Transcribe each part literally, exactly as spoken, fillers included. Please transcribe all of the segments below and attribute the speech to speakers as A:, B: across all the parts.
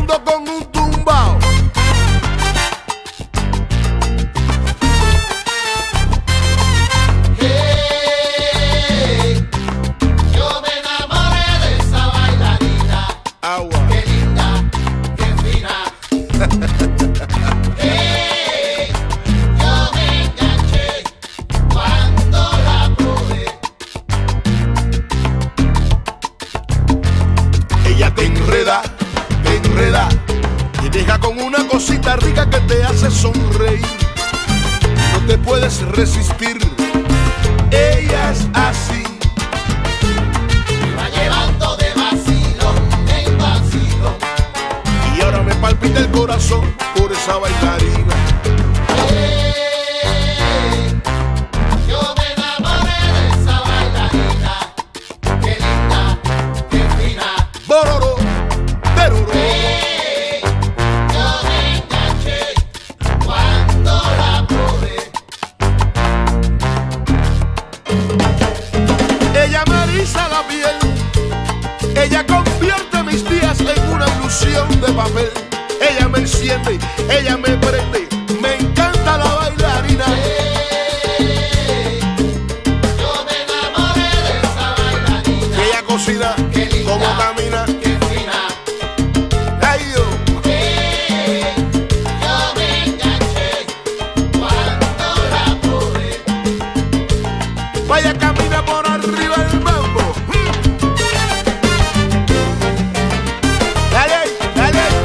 A: mundo con un tumbao.
B: Hey, yo me enamoré de esa bailarina.
A: Agua.
B: Qué linda, qué fina. Hey, yo me enganché cuando la probé.
A: Ella te enreda, te enreda, te deja con una cosita rica que te hace sonreír. No te puedes resistir, ella es así.
B: Me va llevando de vacilón en vacilón.
A: Y ahora me palpita el corazón por esa bailarina.
B: Hey, yo me enamoré de esa bailarina. Qué linda, qué fina.
A: Bororo, teroro.
B: Hey, yo me enganché cuando la probé.
A: Ella me eriza la piel, ella convierte mis días en una ilusión de papel. Ella me enciende, ella me prende, me encanta la bailarina.
B: Hey, yo me enamoré de esa bailarina.
A: Ella cocina,
B: Qué linda,
A: como camina.
B: qué fina.
A: Ay, yo.
B: Hey, yo me enganché cuando la probé.
A: Vaya, camina por arriba del mambo. Mm. Dale, ahí, dale. ahí.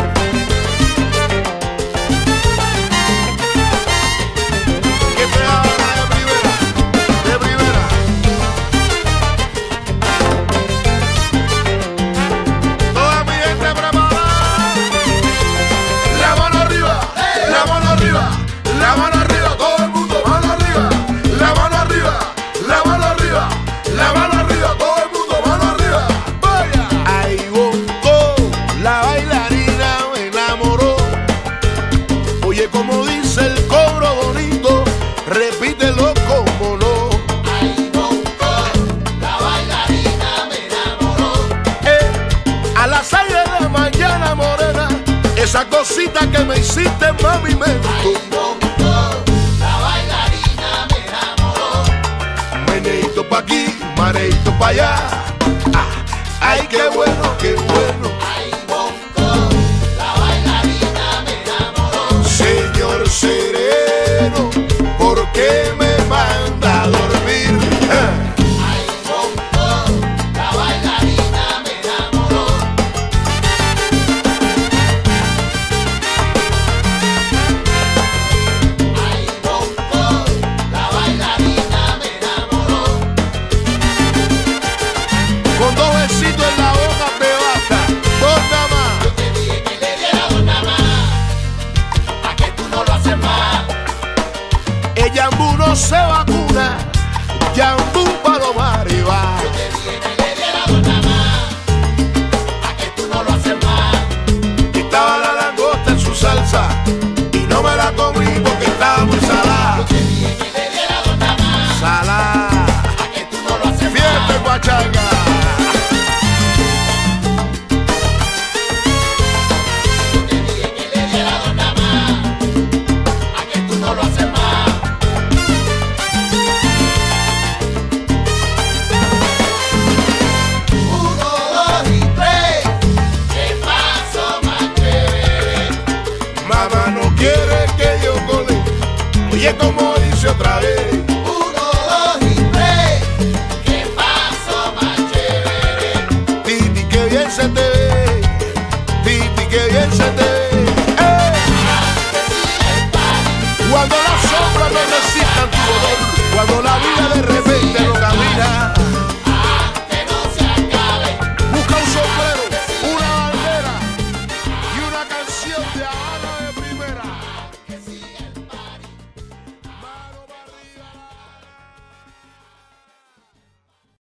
A: Que te haga de primera, de primera. Toda mi gente preparada. La mano arriba, la mano arriba, la mano arriba, todo el mundo, mano arriba, la mano arriba, la mano arriba, la mano arriba, todo el mundo, mano arriba. Vaya. Ahí Bongo, la bailarina me enamoró. Oye, como dice el cobro bonito, repítelo como no.
B: Ay, Bongo, la bailarina me enamoró.
A: Eh, a las seis de la mañana, morena, esa cosita que me hiciste, mami, me
B: Ay,
A: gustó.
B: Bongo, la bailarina me enamoró.
A: Meneito pa' aquí, mareito pa' allá. Ah, ay, qué bueno, qué bueno.
B: Ay, Bongo, la bailarina me enamoró.
A: Señor sereno, ¿por qué me manda a dormir? Ah,
B: Ay, Bongo, la bailarina me enamoró. Ay, Bongo, la bailarina me enamoró.
A: con dos besitos en la boca te basta, dos nada más.
B: Yo te dije que le diera dos nada más, a que tú no lo haces más.
A: El Yambú no se vacuna, Yambú Palomar y va.
B: Yo te dije que le diera dos nada más, a que tú no lo haces más.
A: Y estaba la langosta en su salsa y no me la comí porque estaba muy
B: Yo
A: salada.
B: te dije que le diera dos nada más,
A: Salada,
B: a que tú no lo haces
A: fiesta en
B: más.
A: Guachanga.
B: Yo te dije que le diera dos nada más, a que tú no lo haces más. Uno, dos y tres, qué paso más chévere.
A: Mamá no quiere que yo cole. Oye, como